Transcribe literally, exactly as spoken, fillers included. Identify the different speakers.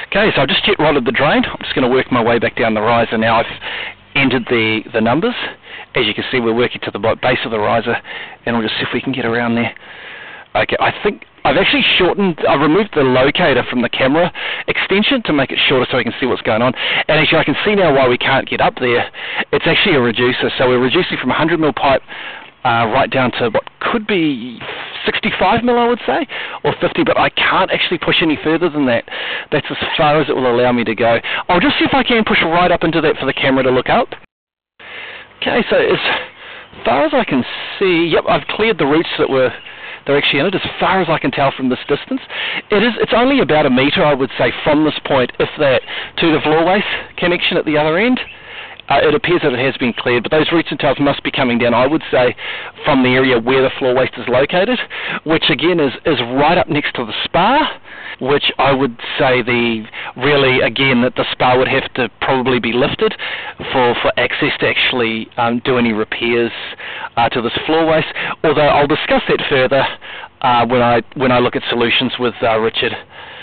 Speaker 1: Okay, so I've just jet rodded the drain. I'm just going to work my way back down the riser now. I've entered the, the numbers. As you can see, we're working to the base of the riser, and we'll just see if we can get around there. Okay, I think I've actually shortened, I've removed the locator from the camera extension to make it shorter so we can see what's going on. And actually I can see now why we can't get up there. It's actually a reducer, so we're reducing from one hundred mil pipe uh, right down to what could be sixty-five mil, I would say, or fifty, but I can't actually push any further than that. That's as far as it will allow me to go. I'll just see if I can push right up into that for the camera to look up. Okay, so as far as I can see, yep, I've cleared the roots that were they're actually in it, as far as I can tell from this distance. It is, it's only about a metre, I would say, from this point, if that, to the floor waste connection at the other end. Uh, it appears that it has been cleared, but those roots and tails must be coming down, I would say, from the area where the floor waste is located, which again is, is right up next to the spa, which I would say the really, again, that the spa would have to probably be lifted for, for access to actually um, do any repairs uh, to this floor waste, although I'll discuss that further uh, when I when I look at solutions with uh, Richard.